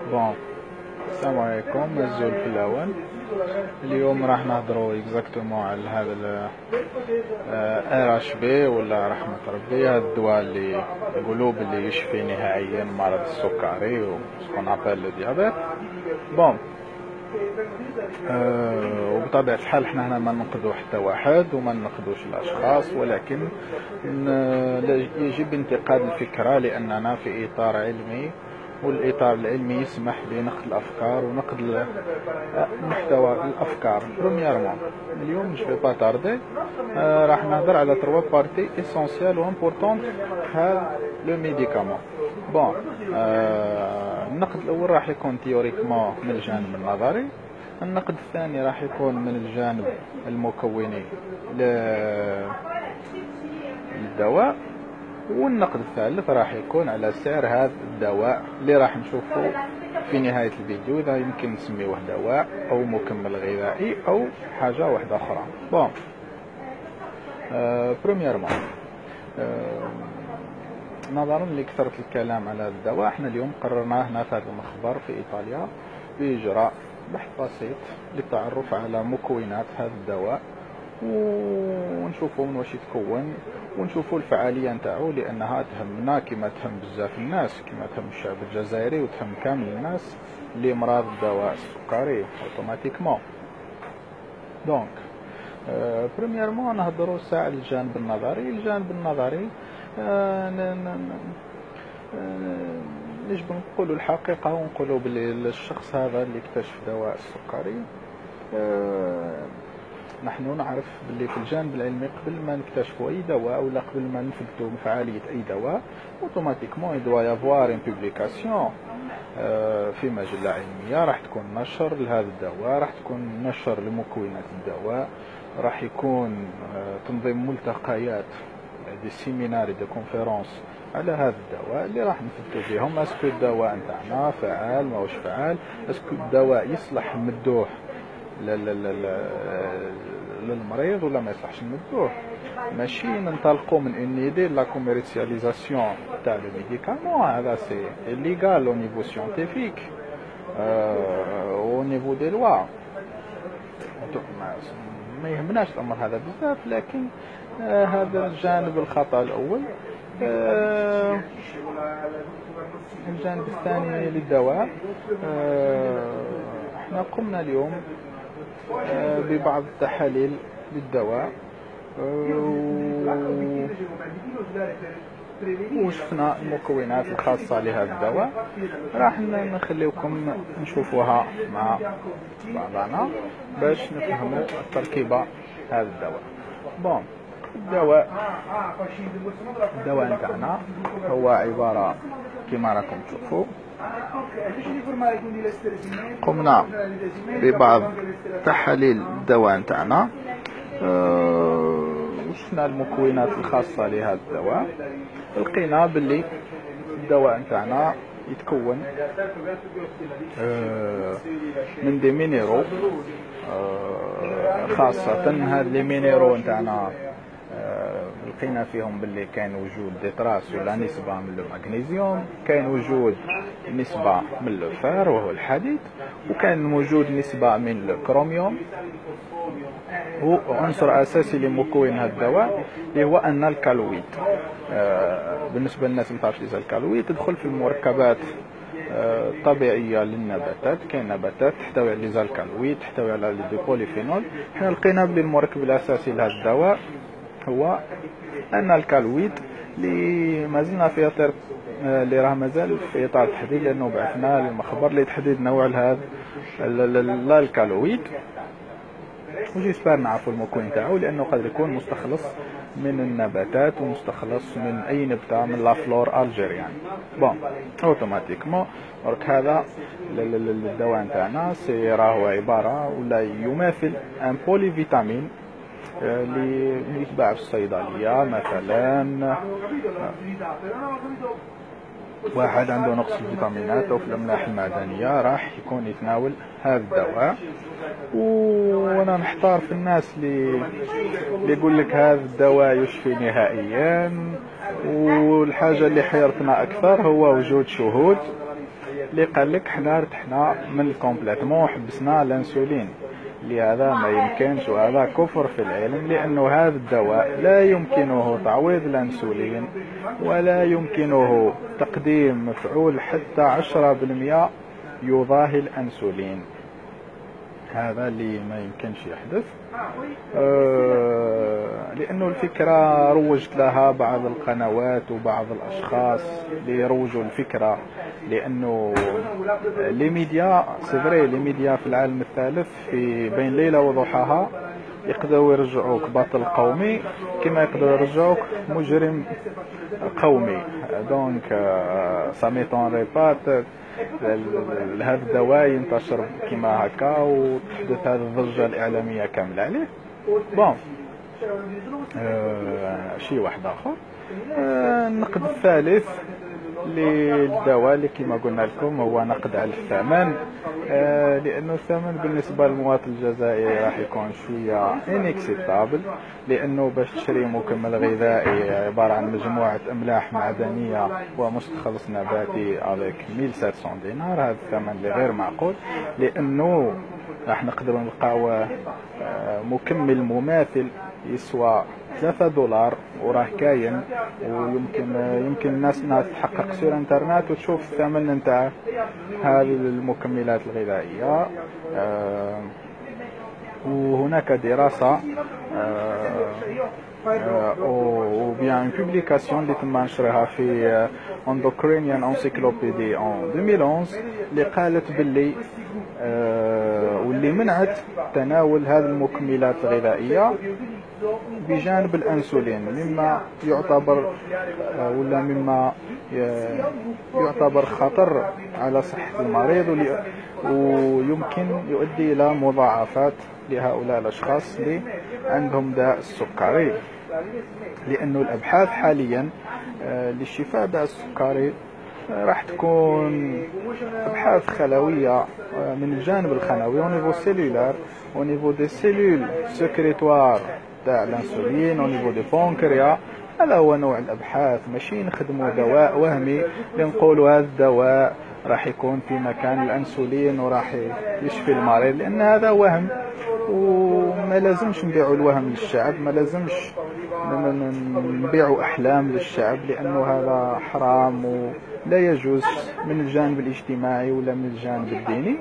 بون، السلام عليكم. الزول في الاول. اليوم راح نهضروا اكزاكتومون على هذا ار اش بي ولا رحمة ربي، هذا الدواء اللي يقولوا باللي يشفي نهائيا مرض السكري وسكون ابل لو ديابيت. بون، وبطبيعة الحال احنا هنا ما ننقدوا حتى واحد وما ننقدوش الاشخاص، ولكن يجب انتقاد الفكرة لاننا في اطار علمي، والاطار العلمي يسمح بنقد الافكار ونقد محتوى الافكار. برومييرمون اليوم جو با تاردي، راح نهضر على 3 بارتي اسونسيال و امبورطون هذا لو ميديكامون. بون، النقد الاول راح يكون تيوريكمون من الجانب النظري، النقد الثاني راح يكون من الجانب المكوني للدواء، والنقد الثالث راح يكون على سعر هذا الدواء اللي راح نشوفه في نهاية الفيديو، إذا يمكن نسميوه دواء أو مكمل غذائي أو حاجة واحدة أخرى. بون، برومييرمون، نظرا لكثرة الكلام على هذا الدواء، احنا اليوم قررنا هنا في هذا المخبر في إيطاليا بإجراء بحث بسيط للتعرف على مكونات هذا الدواء ونشوفوا من واش يتكون ونشوفوا الفعاليه نتاعو، لانها تهمنا كما تهم بزاف الناس، كما تهم الشعب الجزائري وتهم كامل الناس اللي مرض الدواء السكري اوتوماتيكمون. دونك بريميرمون نهضروا ساعه على الجانب النظري. الجانب النظري نجب نقولوا الحقيقه ونقولوا بلي الشخص هذا اللي اكتشف دواء السكري، نحن نعرف باللي في الجانب العلمي قبل ما نكتشفوا اي دواء ولا قبل ما نثبتوا فعاليه اي دواء، اوتوماتيكمون يدوا يافوار ان بوبليكاسيون في مجله علميه، راح تكون نشر لهذا الدواء، راح تكون نشر لمكونات الدواء، راح يكون تنظيم ملتقيات دي سيميناري دي كونفيرونس على هذا الدواء اللي راح نثبتوا بهم اسكو الدواء نتاعنا فعال ماهوش فعال، اسكو الدواء يصلح نمدوه للمريض ولا ما يصلحش نمدوه. ماشي ننطلقوا من ان ايدي لا كوميرسياليزاسيون تاع لو ميديكامون، هذا سي ليغال او نيفو سيانتيفيك او نيفو دي لوا، ما يهمناش الامر هذا بزاف، لكن هذا الجانب الخطأ الاول. الجانب الثاني للدواء، احنا قمنا اليوم ببعض التحاليل للدواء وشفنا المكونات الخاصة لهذا الدواء، راح نخليكم نشوفوها مع بعضنا باش نفهموا التركيبة هذا الدواء. بون، الدواء نتاعنا هو عبارة كما راكم تشوفوا، قمنا ببعض تحاليل الدواء نتاعنا وشفنا المكونات الخاصة لهذا الدواء، لقينا باللي الدواء نتاعنا يتكون من دي مينيرو، خاصة هاد لي مينيرو نتاعنا لقينا فيهم باللي كاين وجود ديتراس ولا نسبة من المغنيسيوم، كاين وجود نسبة من الفار وهو الحديد، وكان وجود نسبة من الكروميوم. وعنصر اساسي لمكون هذا الدواء اللي هو ان الكالويد، بالنسبة للناس اللي تعرف الكالويد تدخل في المركبات طبيعية للنباتات، كاين نباتات تحتوي على الكالويد، تحتوي على البوليفينول. احنا لقينا بلي المركب الاساسي لهذا الدواء هو ان الكالويد اللي مازلنا في اطار اللي راه مازال في اطار التحديد، لانه بعثنا للمخبر لتحديد نوع هذا الكالويد، وجيسبر نعرفوا المكون تاعو لانه قد يكون مستخلص من النباتات ومستخلص من اي نبته من لافلور الجيريان. بون، اوتوماتيكمون درك هذا الدواء نتاعنا سي راهو عباره ولا يماثل ان بولي فيتامين اللي يتباع في الصيدليه. مثلا واحد عنده نقص في الفيتامينات او في الاملاح المعدنيه راح يكون يتناول هذا الدواء. وانا نحتار في الناس اللي يقول لك هذا الدواء يشفي نهائيا، والحاجه اللي حيرتنا اكثر هو وجود شهود اللي قال لك حنا رتحنا من كومبليتمون حبسنا الانسولين، لهذا ما يمكنش، وهذا كفر في العلم، لأنه هذا الدواء لا يمكنه تعويض الأنسولين ولا يمكنه تقديم مفعول حتى 10% يضاهي الأنسولين. هذا اللي ما يمكنش يحدث، لأنه الفكرة روجت لها بعض القنوات وبعض الأشخاص اللي يروجوا الفكرة، لأنه لي ميديا سيفري، لي ميديا في العالم الثالث في بين ليلة وضحاها يقدروا يرجعوك بطل قومي كما يقدروا يرجعوك مجرم قومي. دونك سا ميتونري با هذا الدواء ينتشر كما هكا وتحدث هذه الضجة الإعلامية كاملة عليه. بون شيء واحد آخر، النقد الثالث للدواء اللي كما قلنا لكم هو نقد على الثمن، لأنه الثمن بالنسبة للمواطن الجزائري راح يكون شوية انكسيتابل، لأنه باش تشري مكمل غذائي عبارة عن مجموعة أملاح معدنية ومستخلص نباتي عليك 1700 دينار، هذا الثمن اللي غير معقول، لأنه راح نقدر نلقاو مكمل مماثل يسوى $3 وراه كاين، ويمكن الناس انها تحقق سير انترنت وتشوف الثمن نتاع هذه المكملات الغذائية. وهناك دراسة ou bien une publication اللي تم نشرها في Endocrinian Encyclopedia en 2011 اللي قالت باللي واللي منعت تناول هذه المكملات الغذائية بجانب الأنسولين، مما يعتبر ولا مما يعتبر خطر على صحة المريض، ويمكن يؤدي إلى مضاعفات لهؤلاء الأشخاص اللي عندهم داء السكري، لأنه الأبحاث حاليا للشفاء داء السكري راح تكون أبحاث خلوية من الجانب الخلوي au niveau cellulaire, au niveau des cellules sécrétoires تاع الانسولين، au niveau des pancréas. هذا هو نوع الأبحاث، ماشي نخدموا دواء وهمي لنقولوا هذا الدواء راح يكون في مكان الأنسولين وراح يشفي المريض، لأن هذا وهم وما لازمش نبيعوا الوهم للشعب، ما لازمش نبيعوا أحلام للشعب، لأنه هذا حرام ولا يجوز من الجانب الاجتماعي ولا من الجانب الديني.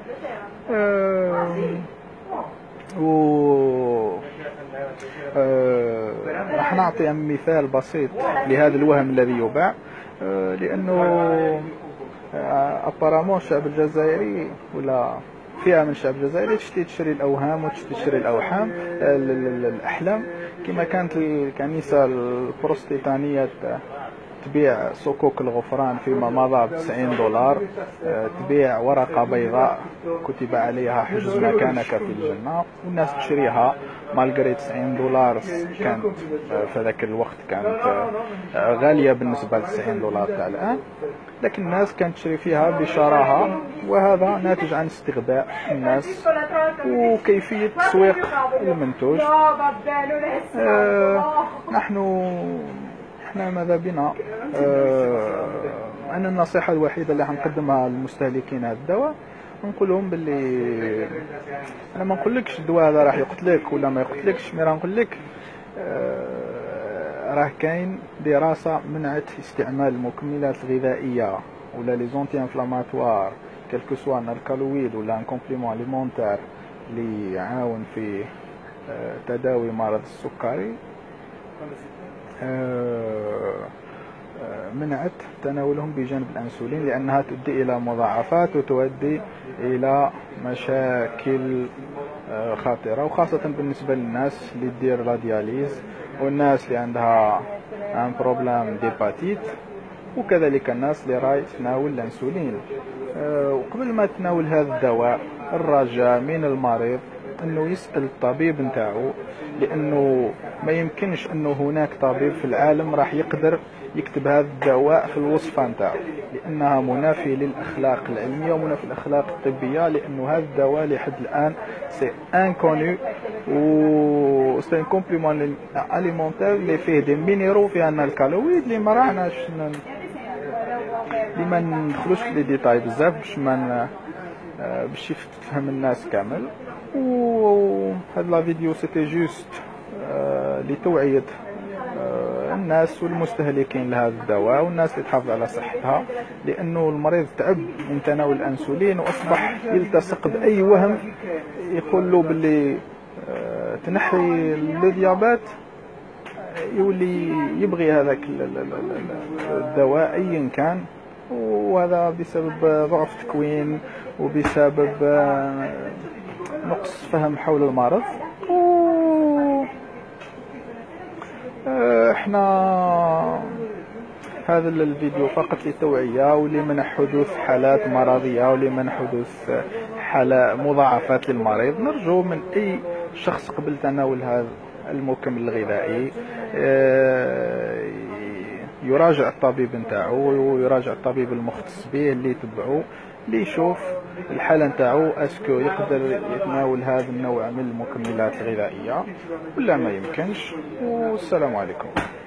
راح نعطي مثال بسيط لهذا الوهم الذي يباع، لأنه أبارامون الشعب الجزائري ولا فئة من الشعب الجزائري تشتري الأوهام وتشتري الأوحام الأحلام، كما كانت الكنيسة البروستيتانية تبيع صكوك الغفران فيما مضى $90، تبيع ورقة بيضاء كتب عليها حجز مكانك في الجنة، والناس تشريها مالغري $90 كانت في ذاك الوقت كانت غالية بالنسبة $90 تاع الآن، لكن الناس كانت تشري فيها بشراهة، وهذا ناتج عن استغباء الناس وكيفية تسويق المنتوج. احنا ماذا بنا أنا النصيحة الوحيدة اللي حنقدمها للمستهلكين هذا الدواء، نقول لهم باللي انا ما نقولكش الدواء هذا راح يقتلك ولا ما يقتلكش، مي نقول لك راه كاين دراسة منعت استعمال المكملات الغذائية ولا لي زونتي انفلاماتوار كلكو سوا الكالويد ولا ان كومبليمون اليمونتير اللي يعاون في تداوي مرض السكري، منعت تناولهم بجانب الأنسولين، لأنها تؤدي إلى مضاعفات وتؤدي إلى مشاكل خطيرة، وخاصة بالنسبة للناس اللي تدير لا دياليز والناس اللي عندها ان بروبلام ديباتيت، وكذلك الناس اللي راي تناول الأنسولين. وقبل ما تناول هذا الدواء الرجاء من المريض انه يسأل الطبيب نتاعو، لانه ما يمكنش انه هناك طبيب في العالم راح يقدر يكتب هذا الدواء في الوصفة نتاعو، لانها منافية للاخلاق العلمية ومنافية للاخلاق الطبية، لانه هذا الدواء لحد الان سي انكونو و سي ان كومبليمون اليمونتير اللي فيه دي مينيرو، فيه ان الكالويد اللي ما راحناش اللي ما ندخلوش في لي ديتاي بزاف باش ما باش يفهم الناس كامل. وهاد لا فيديو سيتي جوست لتوعية الناس والمستهلكين لهذا الدواء والناس اللي تحافظ على صحتها، لأنه المريض تعب من تناول الأنسولين وأصبح يلتصق بأي وهم يقول له باللي تنحي الديابات يولي يبغي هذاك الدواء أيا كان، وهذا بسبب ضعف تكوين وبسبب نقص فهم حول المرض. احنا هذا الفيديو فقط للتوعية ولمنع حدوث حالات مرضية ولمنع حدوث حالة مضاعفات للمريض. نرجو من أي شخص قبل تناول هذا المكمل الغذائي يراجع الطبيب نتاعو ويراجع الطبيب المختص به اللي يتبعو، اللي يشوف الحالة نتاعو اسكو يقدر يتناول هذا النوع من المكملات الغذائية ولا ما يمكنش. والسلام عليكم.